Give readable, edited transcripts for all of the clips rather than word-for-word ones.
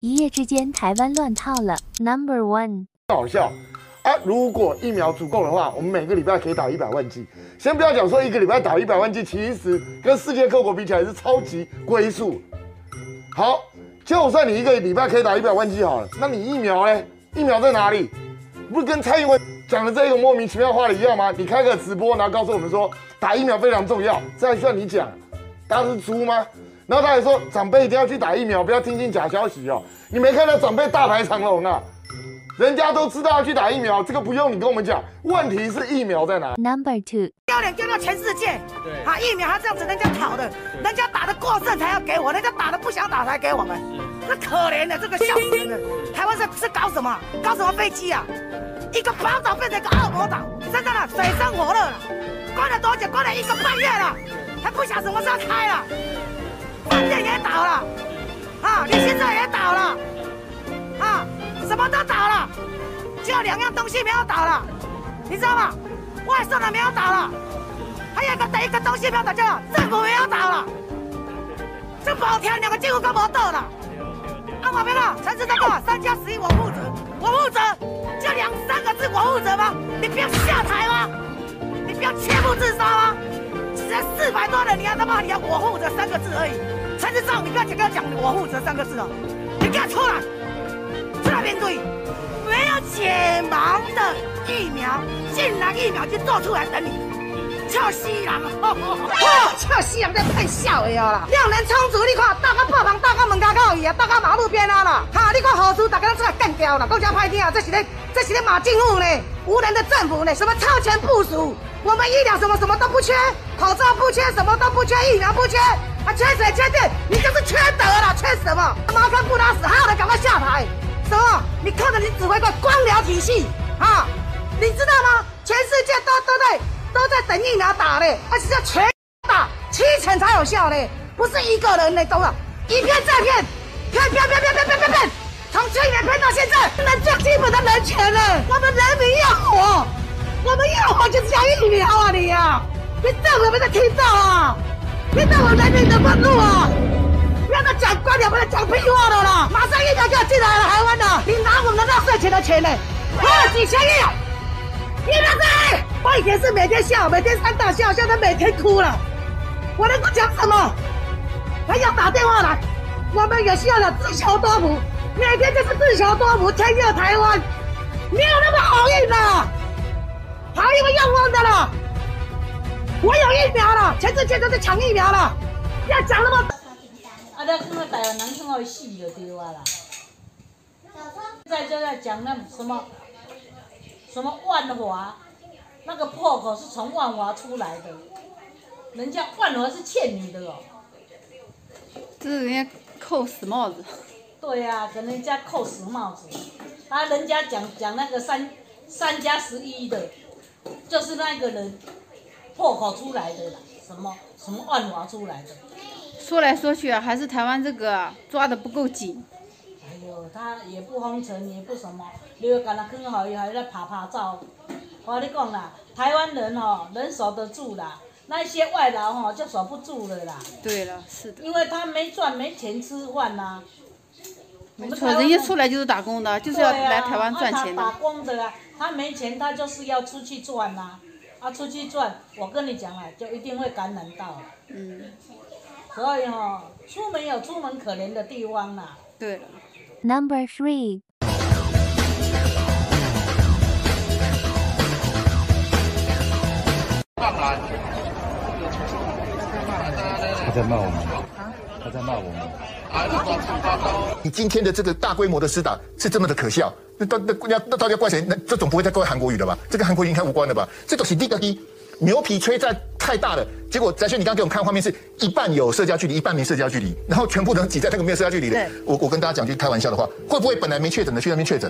一夜之间，台湾乱套了。Number one， 好笑啊！如果疫苗足够的话，我们每个礼拜可以打100万剂。先不要讲说一个礼拜打100万剂，其实跟世界各国比起来是超级龟数。好，就算你一个礼拜可以打100万剂好了，那你疫苗呢？疫苗在哪里？不是跟蔡英文讲的这个莫名其妙话的一样吗？你开个直播，然后告诉我们说打疫苗非常重要，这还需要你讲？大家是猪吗？然后他还说长辈一定要去打疫苗，不要听信假消息哦。你没看到长辈大排长龙啊？人家都知道要去打疫苗，这个不用你跟我们讲。问题是疫苗在哪 ？Number two， 丢脸丢到全世界。对，啊，疫苗还这样子人家讨的，人家打的过剩才要给我，人家打的不想打才给我们。这可怜的，这个笑死人了。台湾是搞什么？搞什么飞机啊？一个宝岛变成一个恶魔岛，真的了，水深火热了。关了多久？关了1个半月了，还不想什么时候开了。饭店也倒了，啊，旅行社也倒了，啊，什么都倒了，只有2样东西没有倒了，你知道吗？外送的没有倒了，还有一个东西没有倒，叫政府没有倒了，这保天2个政府都没倒了。啊，我没了，陈市长讲3+11我负责，我负责，就2、3个字我负责吗？你不要下台吗？你不要切腹自杀吗？才400多人，你要他妈你要我负责3个字而已。陈市长，你不要跟他讲我负责3个字哦，你给他出来，出来面对，没有解盲的疫苗，竟然疫苗就做出来等你，笑死人哦，笑死人在骗笑的啦！量能充足，你看大家破棚，大家门口口伊啊，大家马路边啊啦，哈，你看好处大家出来干掉了，更加歹听啊！这是咧马政府呢，无能的政府呢，什么超前部署，我们医疗什么都不缺，口罩不缺，什么都不缺，疫苗不缺。啊，缺水缺电，你就是缺德了，缺什么？茅坑不拉屎，还有人赶快下台？什么？你靠着你指挥官官僚体系啊？你知道吗？全世界都在等疫苗打嘞，而且要全打，7成才有效嘞，不是1个人嘞，懂了？一骗再骗，骗，从去年骗到现在，人最基本的人权了。我们人民要活，我们要活就是要疫苗啊！你呀，你政府有没有听到啊？你到我人民的愤怒啊！不要再讲官僚，不要讲屁话了啦！马上疫苗就要进来了，台湾的，你拿我们的纳税钱的钱呢？花了几千亿啊！疫苗在哪里？我以前是每天笑，每天3大笑，现在每天哭了。我能够讲什么？还要打电话来，我们也需要有自求多福，每天就是自求多福，天佑台湾，没有那么好运的，还有用忘的了。我有疫苗了，全世界都在抢疫苗了，不要讲那么。 啊，你看到台湾人看到死就对啊啦。现在就在讲那什么万华，那个破口是从万华出来的，人家万华是欠你的哦。 这是人家扣死帽子。 对呀、啊，给人家扣死帽子。啊，人家讲那个3+11的，就是那个人。破口出来的啦，什么万华出来的， 说来说去啊，还是台湾这个抓得不够紧。 哎呦，他也不封城，也不什么，你又干那更好，又还在爬照。我跟你讲啦，台湾人能守得住啦，那些外劳就守不住了啦。 对了，是的。 因为他没钱吃饭呐。 没错，人家出来就是打工的，就是要来台湾赚钱的。 他打工的啊，他没钱，他就是要出去赚呐。啊，出去赚，我跟你讲啊，就一定会感染到。所以出门有出门可怜的地方啦。 对了。 Number three。 他在骂我们。他在骂我们。 你今天的这个大规模的施打是这么的可笑，那到底要怪谁？那这总不会再怪韩国瑜了吧？这跟韩国瑜应该无关了吧？这都是第一牛皮吹在太大了，结果翟轩，你刚刚给我们看画面是一半有社交距离，一半没社交距离，然后全部都挤在那个没有社交距离的。我跟大家讲句开玩笑的话，会不会本来没确诊的去那边确诊了？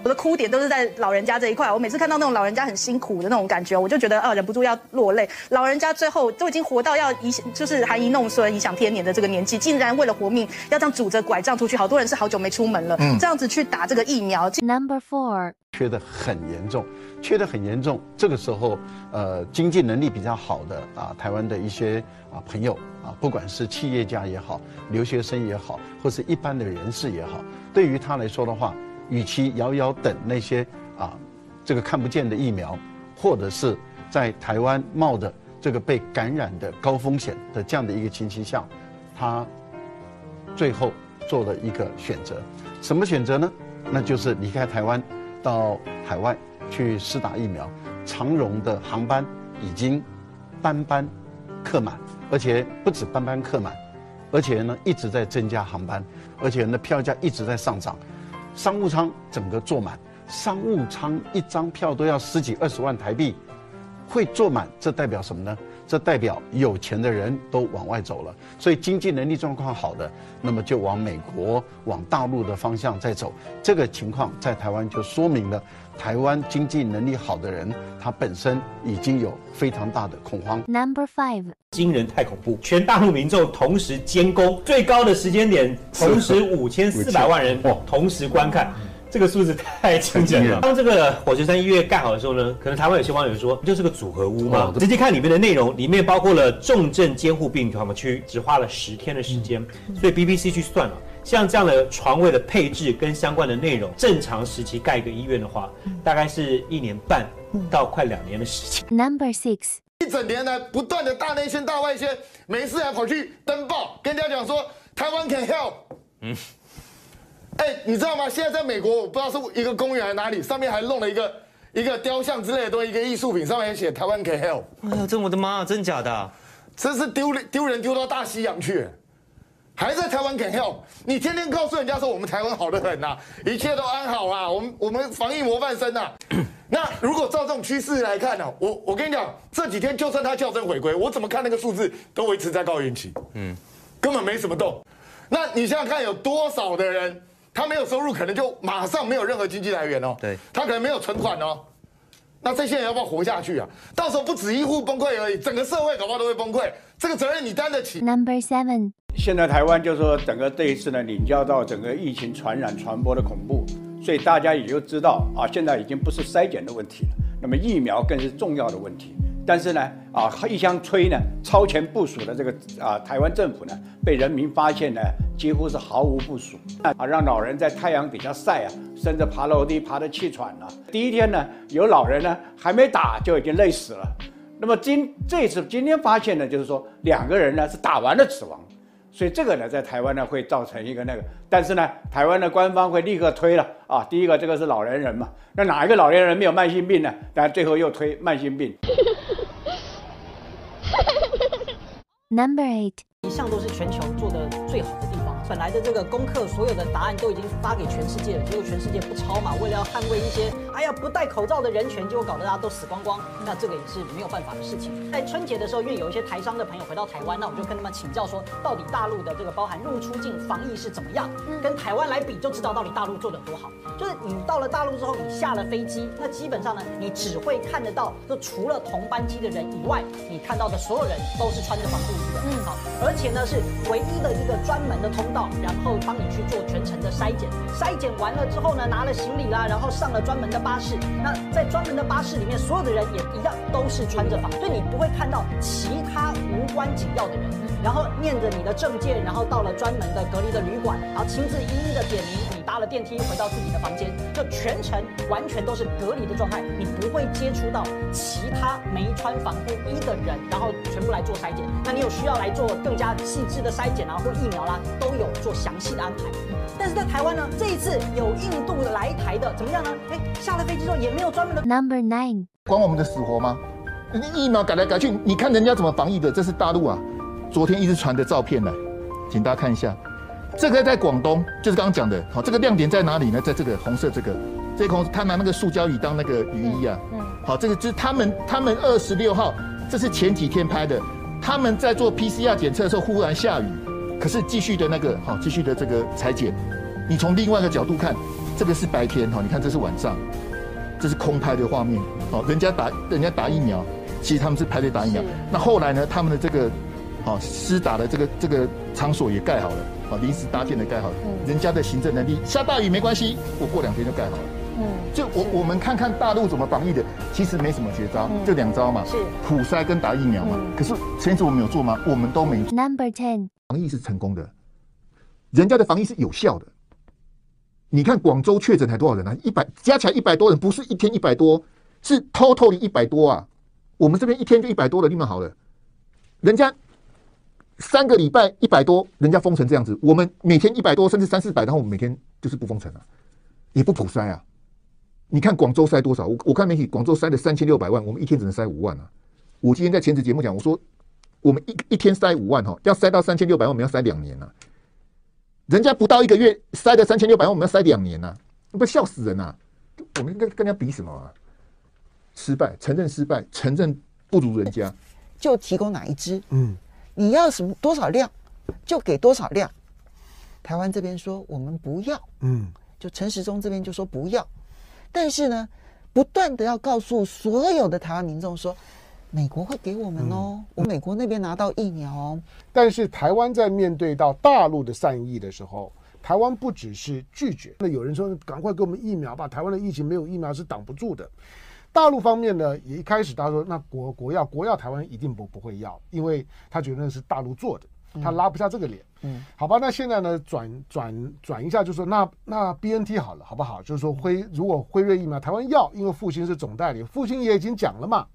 我的哭点都是在老人家这一块。我每次看到那种老人家很辛苦的那种感觉，我就觉得忍不住要落泪。老人家最后都已经活到要就是含饴弄孙、颐享天年的这个年纪，竟然为了活命要这样拄着拐杖出去。好多人是好久没出门了，这样子去打这个疫苗。 Number 4， 缺得很严重，缺得很严重。这个时候，经济能力比较好的台湾的一些朋友不管是企业家也好，留学生也好，或是一般的人士也好，对于他来说的话，与其遥遥等那些这个看不见的疫苗，或者是在台湾冒着这个被感染的高风险的这样的一个情形下，他最后做了一个选择。什么选择呢？那就是离开台湾到海外去施打疫苗。长荣的航班已经班班客满，而且不止班班客满，而且呢一直在增加航班，而且呢票价一直在上涨。商务舱整个坐满，商务舱一张票都要10几20万台币，会坐满，这代表什么呢？这代表有钱的人都往外走了，所以经济能力状况好的，那么就往美国、往大陆的方向在走。这个情况在台湾就说明了，台湾经济能力好的人，他本身已经有非常大的恐慌。 Number 5， 惊人太恐怖，全大陆民众同时监工，最高的时间点，同时5400万人同时观看。这个数字太惊人了。当这个火车山医院盖好的时候呢，可能台湾有些网友说，就是个组合屋嘛。直接看里面的内容，里面包括了重症监护病床区，只花了10天的时间。所以 BBC 去算了，像这样的床位的配置跟相关的内容，正常时期盖一个医院的话，大概是1年半到快2年的时间。 Number 6， 一整年来不断的大内宣、大外宣，没事还跑去登报，跟人家讲说台湾 can help。你知道吗？现在在美国，我不知道是一个公园还是哪里，上面还弄了一个雕像之类的东西，一个艺术品，上面写台湾 can help。 哎呀，这我的妈，真假的？ 真是丢人丢到大西洋去，还在台湾 can help。你天天告诉人家说我们台湾好得很呐，一切都安好啊，我们防疫模范生呐。那如果照这种趋势来看呢，我跟你讲，这几天就算它校正回归，我怎么看那个数字都维持在高原期，根本没什么动。那你想想看，有多少的人？他没有收入，可能就马上没有任何经济来源哦。对，他可能没有存款哦。那这些人要不要活下去啊？到时候不止医护崩溃而已，整个社会搞不好都会崩溃。这个责任你担得起 ？Number 7， 现在台湾就是说，整个这一次呢，领教到整个疫情传染传播的恐怖，所以大家也就知道现在已经不是筛检的问题了，那么疫苗更是重要的问题。但是呢，一腔吹呢，超前部署的这个台湾政府呢，被人民发现呢，几乎是毫无部署让老人在太阳底下晒甚至爬楼梯爬得气喘了。第一天呢，有老人呢还没打就已经累死了。那么今天发现呢，就是说2个人呢是打完了死亡，所以这个呢在台湾呢会造成一个那个，但是呢台湾的官方会立刻推了第一个这个是老年人嘛，那哪一个老年人没有慢性病呢？但最后又推慢性病。 Number 8， 一向都是全球做的最好的地方。本来的这个功课，所有的答案都已经发给全世界了，结果全世界不抄嘛，为了要捍卫一些不戴口罩的人权，结果搞得大家都死光光。那这个也是没有办法的事情。在春节的时候，因为有一些台商的朋友回到台湾，那我就跟他们请教说，到底大陆的这个包含入出境防疫是怎么样？跟台湾来比，就知道到底大陆做得有多好。就是你到了大陆之后，你下了飞机，那基本上呢，你只会看得到，就除了同班机的人以外，你看到的所有人都是穿着防护衣的。好，而且呢是唯一的一个专门的通道，然后帮你去做全程的筛检。筛检完了之后呢，拿了行李啦，然后上了专门的巴士。那在专门的巴士里面，所有的人也一样都是穿着防，所以你不会看到其他无关紧要的人。然后念着你的证件，然后到了专门的隔离的旅馆，然后亲自一一的点名，你搭了电梯回到自己的房间，就全程完全都是隔离的状态，你不会接触到其他没穿防护衣的人，然后全部来做筛检。那你有需要来做更加细致的筛检或疫苗啦，都有做详细的安排。但是在台湾呢，这一次有印度来台的，怎么样呢？下了飞机之后也没有专门的。 Number 9， 管我们的死活吗？疫苗改来改去，你看人家怎么防疫的？这是大陆昨天一直传的照片来，请大家看一下。这个在广东，就是刚刚讲的，这个亮点在哪里呢？在这个红色这个他拿那个塑胶雨当那个雨衣好，这个就是他们26号，这是前几天拍的，他们在做 PCR 检测的时候忽然下雨，可是继续的这个裁剪，你从另外一个角度看， 这个是白天哈，你看这是晚上，这是空拍的画面。哦，人家打疫苗，其实他们是排队打疫苗。那后来呢，他们的这个施打的这个场所也盖好了，临时搭建的盖好了。人家的行政能力，下大雨没关系，我过2天就盖好了。就我们看看大陆怎么防疫的，其实没什么绝招，就2招嘛，是普筛跟打疫苗嘛。可是前次我们有做吗？我们都没。 Number 10， 防疫是成功的，人家的防疫是有效的。你看广州确诊才多少人啊？100加起来100多人，不是一天100多，是 totally 100多啊。我们这边一天就100多了，立马好了。人家3个礼拜100多，人家封成这样子，我们每天100多，甚至300-400，然后我们每天就是不封城啊，也不普筛啊。你看广州筛多少？我看媒体，广州筛了3600万，我们一天只能筛5万啊。我今天在前次节目讲，我说我们一天筛5万哈，要筛到3600万，我们要筛2年啊。人家不到1个月筛的3600万，我们要筛2年啊，不笑死人啊！我们跟人家比什么啊？失败，承认失败，承认不如人家， 就提供哪一支？你要什么多少量，就给多少量。台湾这边说我们不要，就陈时中这边就说不要。但是呢，不断的要告诉所有的台湾民众说，美国会给我们哦，我美国那边拿到疫苗哦。 但是台湾在面对到大陆的善意的时候，台湾不只是拒绝，那有人说赶快给我们疫苗吧，台湾的疫情没有疫苗是挡不住的。大陆方面呢，也一开始他说那国药台湾一定不会要，因为他觉得那是大陆做的，他拉不下这个脸。好吧，那现在呢转一下，就说那 BNT 好了，好不好？就是说如果辉瑞疫苗台湾要，因为复兴是总代理，复兴也已经讲了嘛。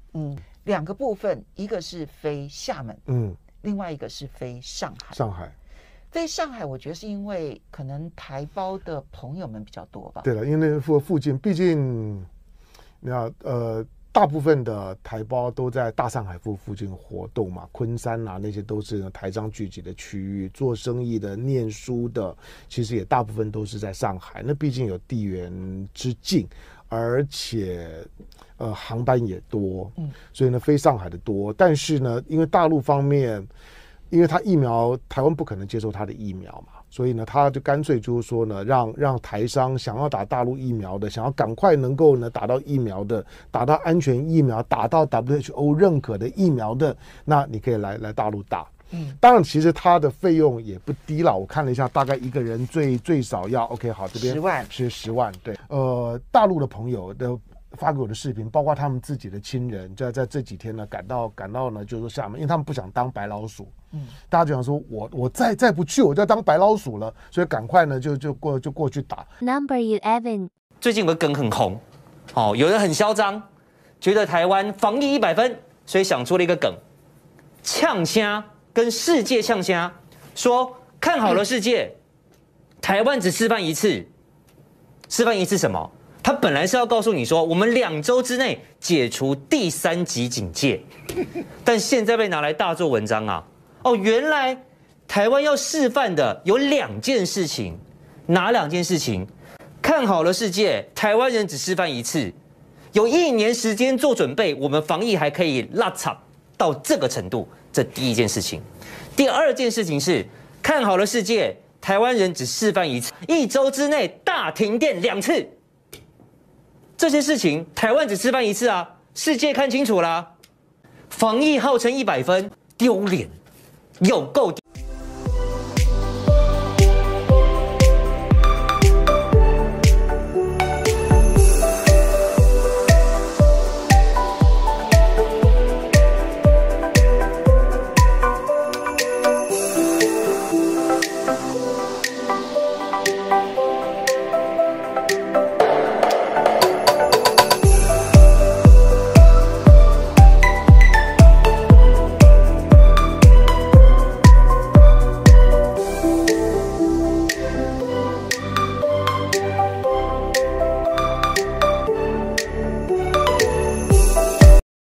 2个部分，一个是飞厦门，另外一个是飞上海。飞上海，我觉得是因为可能台胞的朋友们比较多吧。 对了，因为那附近，毕竟你看大部分的台胞都在大上海附近活动嘛，昆山啊那些都是台商聚集的区域，做生意的、念书的，其实也大部分都是在上海。那毕竟有地缘之近，而且航班也多，所以呢飞上海的多。但是呢，因为大陆方面，因为他疫苗台湾不可能接受他的疫苗嘛，所以呢他就干脆就是说呢，让台商想要打大陆疫苗的，想要赶快能够呢打到疫苗的，打到安全疫苗，打到 WHO 认可的疫苗的，那你可以来大陆打。当然其实它的费用也不低了，我看了一下，大概一个人最少要 OK 好，这边 10万是10万，对。大陆的朋友的发给我的视频，包括他们自己的亲人，在这几天呢赶到呢，就是说厦门，因为他们不想当白老鼠，大家就想说我再不去，我就要当白老鼠了，所以赶快呢就过去打。 Number 11， 最近有个梗很红，有人很嚣张，觉得台湾防疫100分，所以想出了一个梗，呛虾跟世界呛虾，说看好了世界，台湾只示范一次，示范一次什么？他本来是要告诉你说，我们2周之内解除第3级警戒，但现在被拿来大做文章啊！原来台湾要示范的有2件事情，哪2件事情？看好了世界，台湾人只示范一次，有1年时间做准备，我们防疫还可以拉长到这个程度，这第1件事情。第2件事情是看好了世界，台湾人只示范一次，1周之内大停电2次。这些事情台湾只示范一次啊，世界看清楚啦。防疫号称100分，丢脸，有够。